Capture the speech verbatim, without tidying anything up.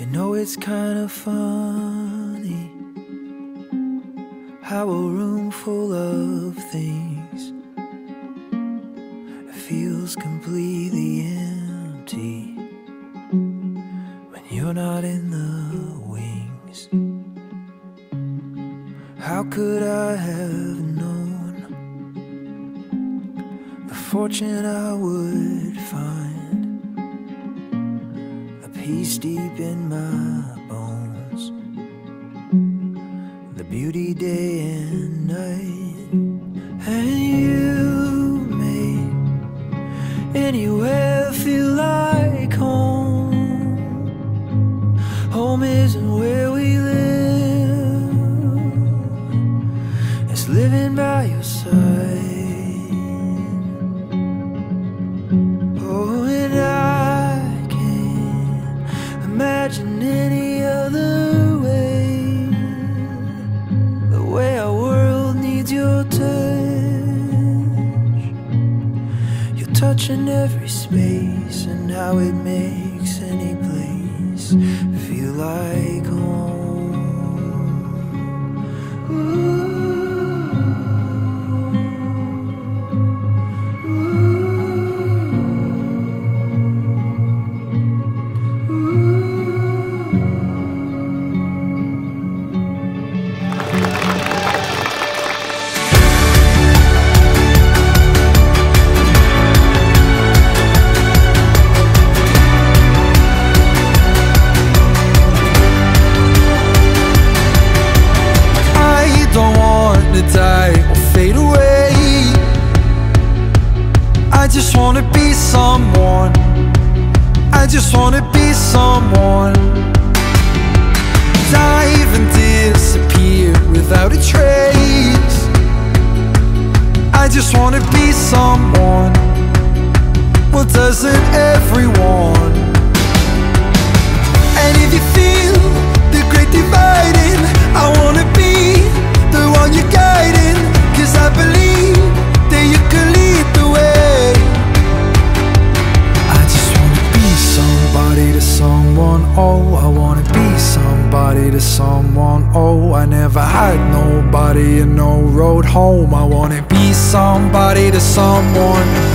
You know it's kind of funny how a room full of things feels completely empty when you're not in the wings. How could I have known the fortune I would find, a peace deep in my bones, the beauty day and night. And you made anywhere feel like home. Home isn't where we live, it's living by your side. Oh, and I can't imagine any other way, the way our world needs your touch, your touch in every space, and how it makes any place feel like home. Ooh. I just wanna be someone, I just wanna be someone. Dive and disappear without a trace. I just wanna be someone, well, doesn't everyone? And if you feel the great dividing, I wanna be the one you're guiding, 'cause I believe that you can lead the way. I just wanna be somebody to someone, oh, I wanna be somebody to someone, oh, I never had nobody and no road home. I wanna be somebody to someone.